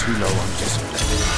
too low on discipline.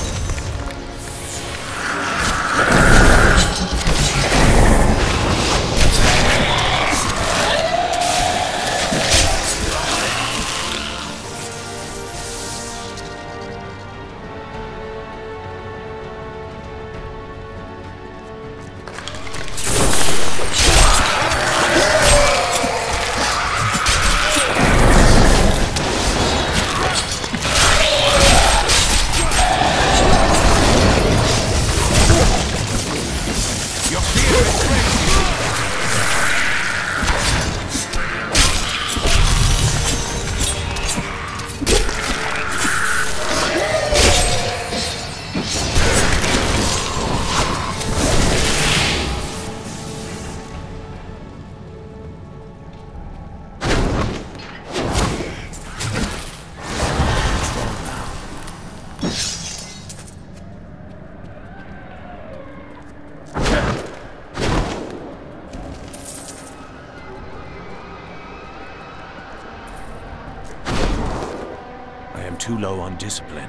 I am too low on discipline.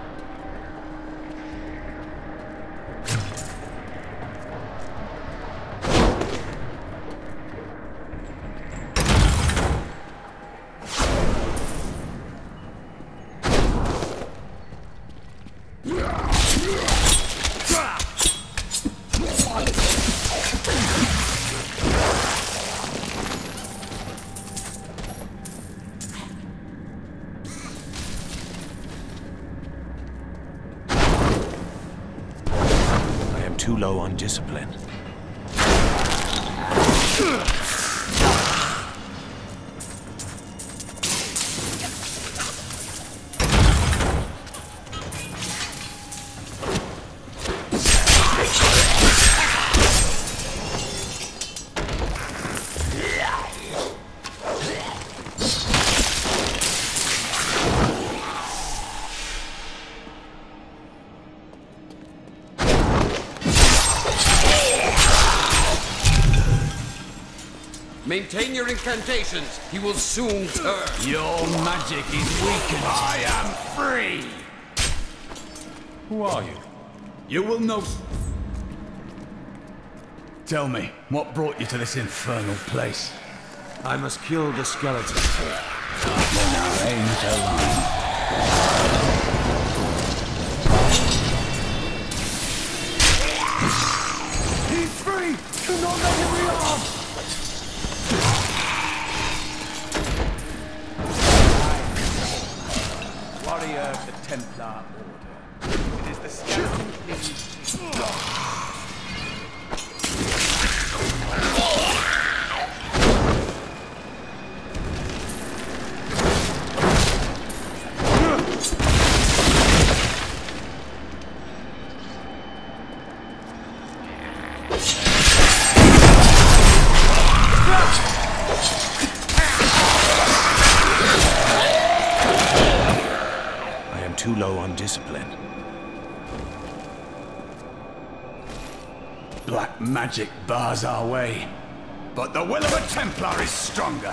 Too low on discipline. Maintain your incantations. He will soon turn. Your magic is weakened. I am free. Who are you? You will know. Tell me, what brought you to this infernal place? I must kill the skeleton. Then our aims align. He's free! Do not let him rearm! Warrior of the Templar Order. It is the skeleton king. Too low on discipline. Black magic bars our way, but the will of a Templar is stronger.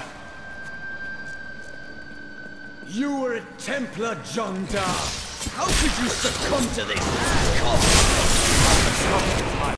You were a Templar, John Dark. How could you succumb to this?